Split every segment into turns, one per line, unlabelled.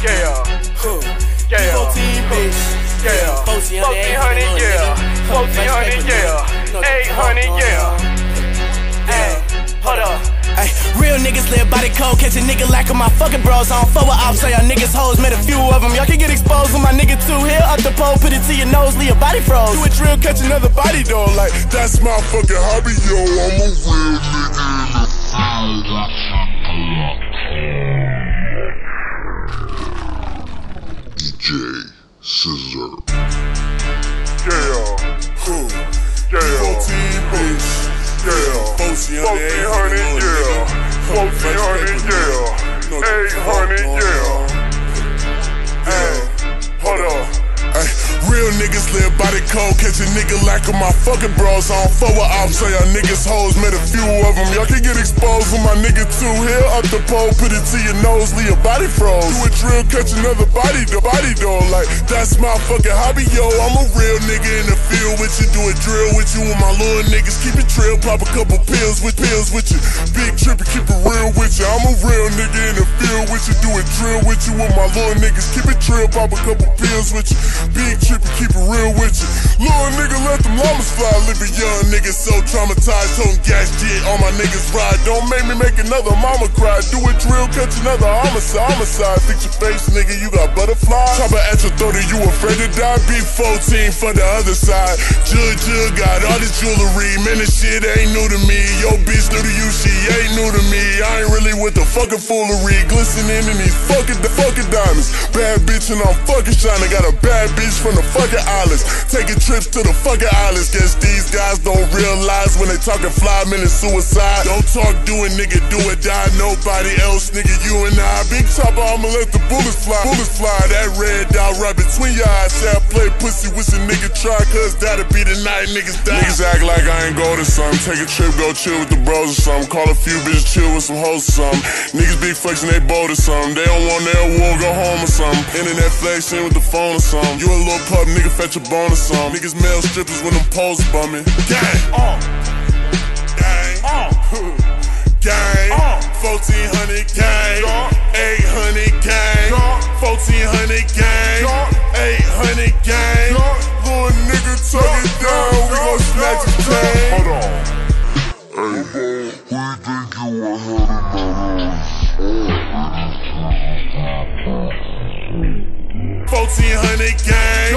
Yeah. 14, bitch.
Yeah.
1400, yeah. 1400, yeah. 800, yeah. Hey, hold up.
Ay, real niggas live by the code, catch a nigga like my fucking bros. I don't fuck with ops, say y'all niggas hoes, met a few of them. Y'all can get exposed with my nigga too. Here up the pole, put it to your nose, leave your body froze.
Do a drill, catch another body though, like that's my fucking hobby, yo. I'm a real nigga DJ Sizzurp. Yeah. 14, bitch. Yeah. 1400, yeah. 1400, yeah. 800, yeah. Hey, hold up. Ay, real niggas live by the code, catch a nigga like my fucking bros. I don't fuck with ops, say y'all niggas hoes, met a few of them. Y'all can get exposed with my nigga too. Here up the pole, put it to your nose, leave your body froze. Do a drill, catch another body though, like that's my fucking hobby, yo. I'm a real nigga in the field with you, do a drill with you with my little niggas. Keep it trill, pop a couple pills with you. Big Trippie, keep it real with you. I'm a real nigga in the field with you, do a drill with you with my little niggas. Keep it trill, pop a couple pills with you. Big Trippie, keep it real with you. Little nigga, let them llamas fly. Live a young nigga so traumatized, toting gas shit. All my niggas ride. Don't make me make another mama cry. Do a drill, catch another homicide. Fix your face, nigga, you got butterflies. Chopper at your 30, you afraid to die. B14 for the other side. Jug got all this jewelry. Man, this shit ain't new to me. Yo, bitch new to you, she ain't new to me. I ain't really with the fucking foolery. Glistening in these fucking diamonds. Bad bitch and I'm fucking shining. Got a bad bitch from the fucking islands. Taking trips to the fucking islands. Guess these guys don't realize when they talking 5 minute suicide. Don't talk, do it, nigga, do it, die. Nobody else, nigga, you and I. Big chopper, I'ma let the bullets fly. That red dot right between your eyes. Say I play pussy with a nigga try, cause that'll be the night niggas die. Niggas act like I ain't go to something. Take a trip, go chill with the bros or something. Call a few bitches, chill with some hoes or something. Niggas big flexing, they bold or something. They don't want their war, go home or something. Internet flexing with the phone or something. You a little pup, nigga, fetch a bone or something. Niggas mail strippers when them poles bumming. Gang! Gang! 1400 gang! 800 gang! 1400 gang! 800 gang! Little nigga, tuck it down, we gon' snatch his chain. Hold on. Hey, who you think you are heading 1400 gang,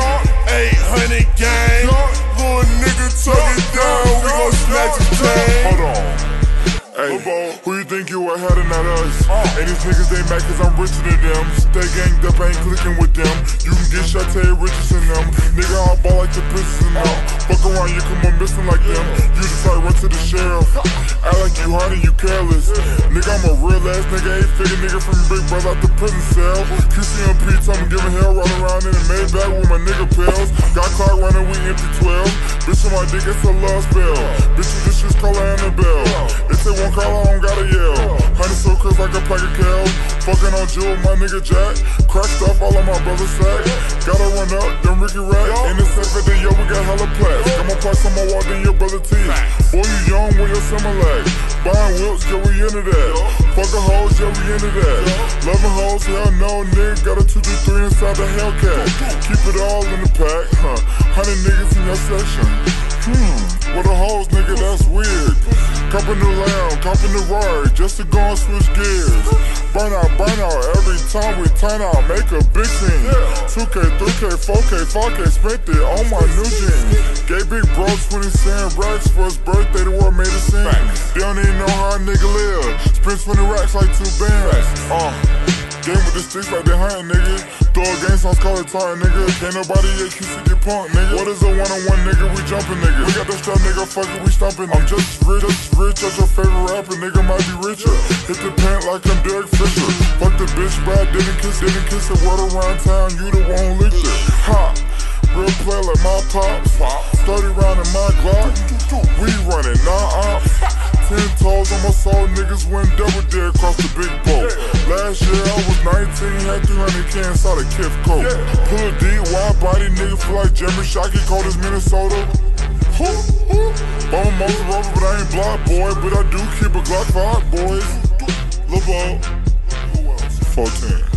800 gang, little nigga, tuck it down, we gon' snatch his chain. Hold on. Hey, who you think you are heading at us? And these niggas they mad cause I'm richer than them. Stay ganged up, ain't clicking with them. You can get shot to riches in them. Nigga, I'll ball like the pistols in them. Fuck around, you come on missing like them. You just like run to the sheriff. Act like you hard and you careless. Nigga, I'm a real ass nigga, 8-figure nigga from your big brother out the prison cell. QCMP told me giving hell, rolling around in the Maybach with my nigga pills. Got clock running, we empty 12. Bitch on my dick, it's a love spell. Bitches, this shit's call Annabelle. If they won't call, I don't gotta yell. Honey so crisp like a pack of cows. Fucking on Jill, my nigga Jack. Crack stuff all on my brother's sack. Gotta run up, them Ricky Rack. In the safe at the yo, we got hella plastic. I'ma park some more water in your brother teeth. Boy, you young with your Similac. Buying whips, yeah, we into that. Fucking hoes, yeah, we into that. Loving hoes, hell no, nigga. Got a 223 inside the Hellcat. Keep it all in the pack, 100 niggas in your section. What a hoes, nigga, that's weird. Cop a new lamb, cop a new Rari, just to go and switch gears. Burn out, every time we turn out, make a big scene. 2K, 3K, 4K, 5K, spent it on my new jeans. Gay big bro, 20 cent racks for his birthday, the world made a scene. They don't even know how a nigga live. Spend 20 racks like 2 bands. Game with the sticks like they hunting, nigga. Throw a game songs, call it tartan, nigga. Can't nobody get QC get punked, nigga. What is a one-on-one, nigga? We jumping, nigga. We got the strap, nigga, fuck it, we stomping. I'm just rich, as your favorite rapper, nigga might be richer. Hit the pant like I'm Derek Fisher. Fuck the bitch, but I didn't kiss the word around town, you the one who licked it. Ha! Real play like my pops. 30 round in my Glock. We running, nah. 10 toes on my soul, niggas went double dare across the big boat. Last year I was 19, had 300 cans, saw the Kif coat. Pull a deep, wide body, nigga feel like Jimmy Shockey, cold as Minnesota. Bum most rubber, but I ain't block, boy. But I do keep a Glock 5, boys. Lil' Bo, 14.